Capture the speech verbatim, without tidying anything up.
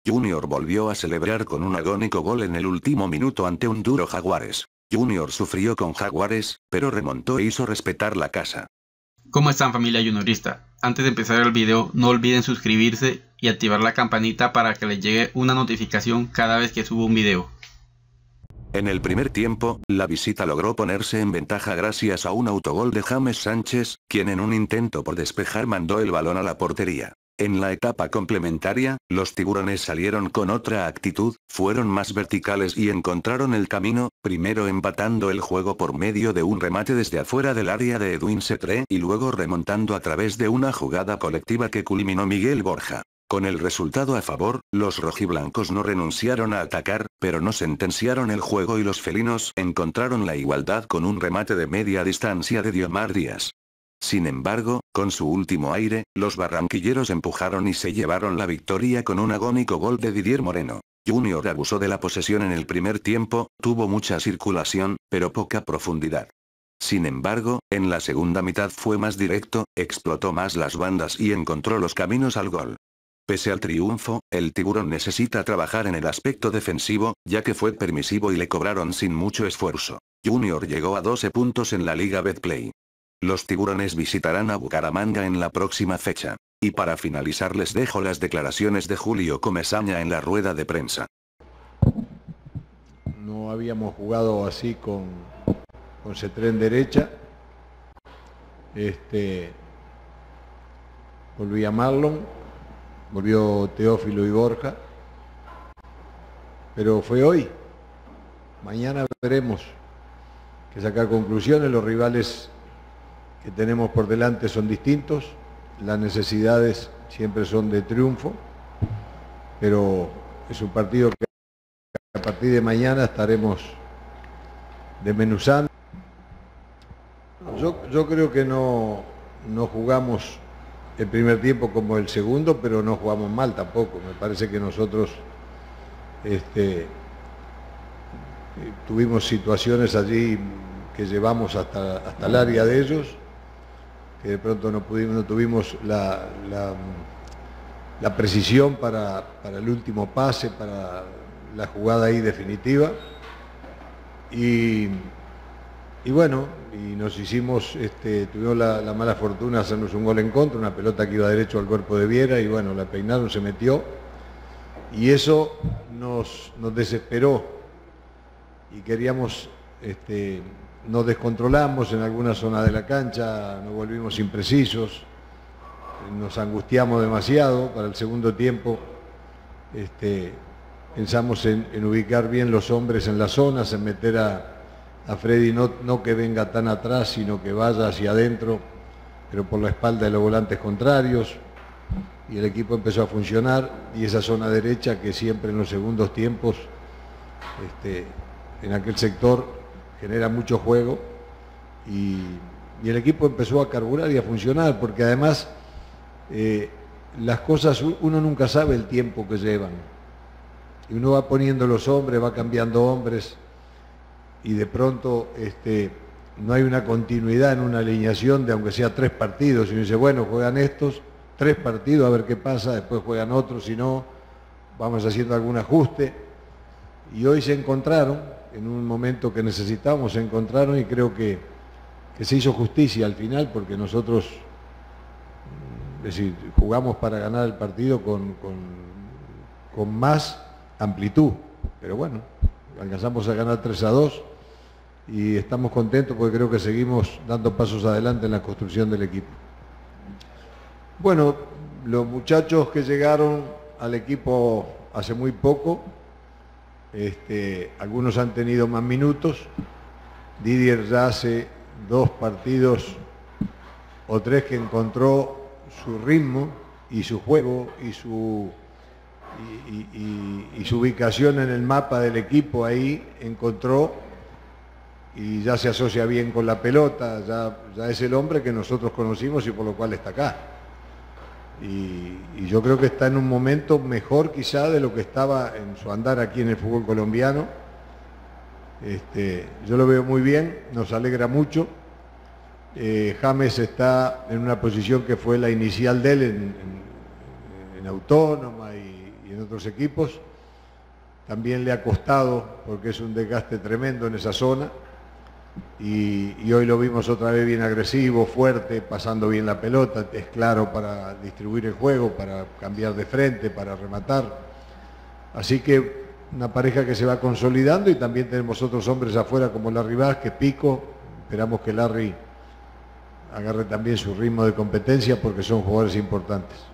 Junior volvió a celebrar con un agónico gol en el último minuto ante un duro Jaguares. Junior sufrió con Jaguares, pero remontó e hizo respetar la casa. ¿Cómo están, familia juniorista? Antes de empezar el video, no olviden suscribirse y activar la campanita para que les llegue una notificación cada vez que subo un video. En el primer tiempo, la visita logró ponerse en ventaja gracias a un autogol de James Sánchez, quien en un intento por despejar mandó el balón a la portería. En la etapa complementaria, los tiburones salieron con otra actitud, fueron más verticales y encontraron el camino, primero empatando el juego por medio de un remate desde afuera del área de Edwin Cetré y luego remontando a través de una jugada colectiva que culminó Miguel Borja. Con el resultado a favor, los rojiblancos no renunciaron a atacar, pero no sentenciaron el juego y los felinos encontraron la igualdad con un remate de media distancia de Diomar Díaz. Sin embargo, con su último aire, los barranquilleros empujaron y se llevaron la victoria con un agónico gol de Didier Moreno. Junior abusó de la posesión en el primer tiempo, tuvo mucha circulación, pero poca profundidad. Sin embargo, en la segunda mitad fue más directo, explotó más las bandas y encontró los caminos al gol. Pese al triunfo, el tiburón necesita trabajar en el aspecto defensivo, ya que fue permisivo y le cobraron sin mucho esfuerzo. Junior llegó a doce puntos en la Liga Betplay. Los tiburones visitarán a Bucaramanga en la próxima fecha. Y para finalizar les dejo las declaraciones de Julio Comesaña en la rueda de prensa. No habíamos jugado así con, con Cetré en derecha. Este, volví a Marlon, volvió Teófilo y Borja. Pero fue hoy. Mañana veremos que sacar conclusiones. Los rivales que tenemos por delante son distintos, las necesidades siempre son de triunfo, pero es un partido que a partir de mañana estaremos desmenuzando. Yo, yo creo que no, no jugamos el primer tiempo como el segundo, pero no jugamos mal tampoco. Me parece que nosotros este, tuvimos situaciones allí que llevamos hasta, hasta el área de ellos, que de pronto no pudimos, no tuvimos la, la, la precisión para, para el último pase, para la jugada ahí definitiva. Y, y bueno, y nos hicimos, este, tuvimos la, la mala fortuna de hacernos un gol en contra, una pelota que iba derecho al cuerpo de Viera, y bueno, la peinaron, se metió, y eso nos, nos desesperó, y queríamos... Este, nos descontrolamos en alguna zona de la cancha, nos volvimos imprecisos, nos angustiamos demasiado. Para el segundo tiempo este, pensamos en, en ubicar bien los hombres en las zonas, en meter a, a Freddy no, no que venga tan atrás, sino que vaya hacia adentro, pero por la espalda de los volantes contrarios, y el equipo empezó a funcionar, y esa zona derecha que siempre en los segundos tiempos, este, en aquel sector, genera mucho juego, y, y el equipo empezó a carburar y a funcionar, porque además eh, las cosas uno nunca sabe el tiempo que llevan, y uno va poniendo los hombres, va cambiando hombres, y de pronto este, no hay una continuidad en una alineación de aunque sea tres partidos, y uno dice, bueno, juegan estos, tres partidos, a ver qué pasa, después juegan otros, si no, vamos haciendo algún ajuste, y hoy se encontraron, en un momento que necesitábamos, se encontraron, y creo que, que se hizo justicia al final, porque nosotros, es decir, jugamos para ganar el partido con, con, con más amplitud, pero bueno, alcanzamos a ganar tres a dos, y estamos contentos porque creo que seguimos dando pasos adelante en la construcción del equipo. Bueno, los muchachos que llegaron al equipo hace muy poco, Este, algunos han tenido más minutos. Didier ya hace dos partidos o tres que encontró su ritmo y su juego y su, y, y, y, y su ubicación en el mapa del equipo. Ahí encontró y ya se asocia bien con la pelota, ya, ya es el hombre que nosotros conocimos y por lo cual está acá. Y, y yo creo que está en un momento mejor quizá de lo que estaba en su andar aquí en el fútbol colombiano. Este, yo lo veo muy bien, nos alegra mucho. Eh, James está en una posición que fue la inicial de él en, en, en Autónoma y, y en otros equipos. También le ha costado porque es un desgaste tremendo en esa zona. Y, y hoy lo vimos otra vez bien agresivo, fuerte, pasando bien la pelota, es claro para distribuir el juego, para cambiar de frente, para rematar. Así que una pareja que se va consolidando y también tenemos otros hombres afuera como Larry Vázquez, Pico. Esperamos que Larry agarre también su ritmo de competencia porque son jugadores importantes.